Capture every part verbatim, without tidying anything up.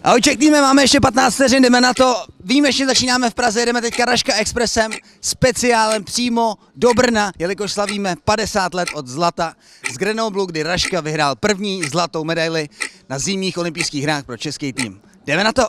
Ahoj, Czech týme, máme ještě patnáct vteřin, jdeme na to. Výjimečně začínáme v Praze, jdeme teďka Raška Expressem, speciálem přímo do Brna, jelikož slavíme padesát let od zlata z Grenoblu, kdy Raška vyhrál první zlatou medaili na zimních olympijských hrách pro český tým. Jdeme na to!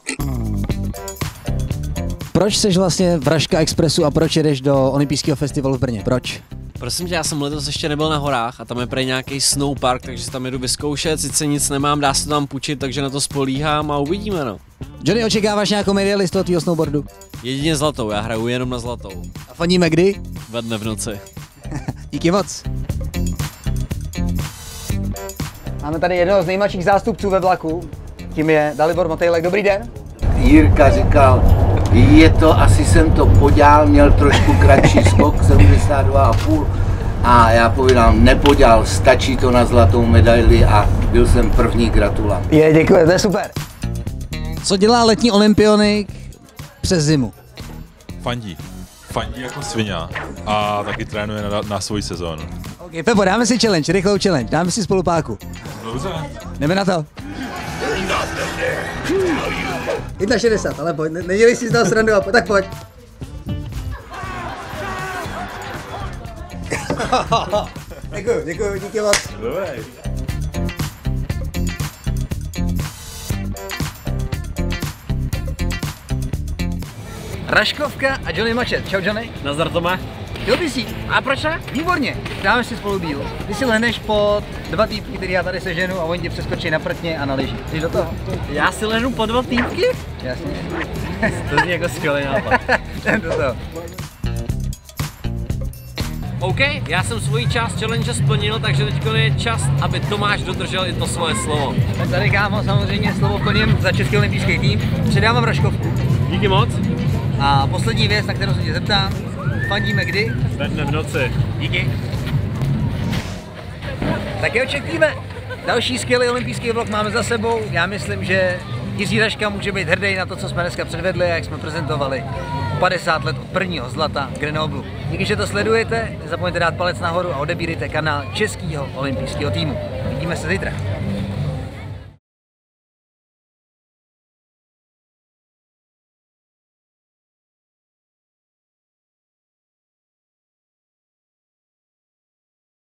Proč jsi vlastně v Raška Expressu a proč jedeš do olympijského festivalu v Brně? Proč? Prosím tě, já jsem letos ještě nebyl na horách a tam je prej nějaký snowpark, takže si tam jedu vyzkoušet, sice nic nemám, dá se to tam půjčit, takže na to spolíhám a uvidíme, no. Johnny, očekáváš nějakou medaili z toho tvýho snowboardu? Jedině zlatou, já hraju jenom na zlatou. A fandíme kdy? Ve dne v noci. Díky moc. Máme tady jednoho z nejmladších zástupců ve vlaku, tím je Dalibor Motejlek. Dobrý den. Jirka říkal, je to, asi jsem to podělal, měl trošku kratší skok, sedmdesát dva a půl. A já povídám, nepodělal, stačí to na zlatou medaili a byl jsem první gratulant. Je, děkuji, to je super. Co dělá letní olympionik přes zimu? Fandí. Fandí jako svině a taky trénuje na, na svou sezónu. OK, Pepo, dáme si challenge, rychlou challenge, dáme si spolu páku. Dobře. Jdeme na to. jedna šedesát, ale pojď, ne, nedělej si z toho srandu, tak pojď. Děkuju, děkuju, díky moc. Dobrý. Raškovka a Johnny Mačet. Čau, Johnny. Nazdar, Tome. Chtěl bys jít? A proč ne? Výborně, dáme si spolu díl. Ty si lehneš pod dva týpky, který já tady seženu a oni tě přeskočí na prtně a na lyži. Jdeš do toho? Já si lehnu po dva týpky? Jasně. To zní jako skvělý nápad. Jdem do toho. OK, já jsem svoji část challenge splnil, takže teď je čas, aby Tomáš dodržel i to svoje slovo. Tady, kámo, samozřejmě slovo koněm za český olympijský tým. Předávám Raškovku. Díky moc. A poslední věc, na kterou se tě zeptám, fandíme kdy? Ve dne v noci. Díky. Tak jo, Czech týme. Další skvělý olympijský vlog máme za sebou. Já myslím, že Jiří Raška může být hrdý na to, co jsme dneska předvedli a jak jsme prezentovali padesát let od prvního zlata v Grenoblu. Díky, že to sledujete, nezapomeňte dát palec nahoru a odebírejte kanál českého olympijského týmu. Vidíme se zítra.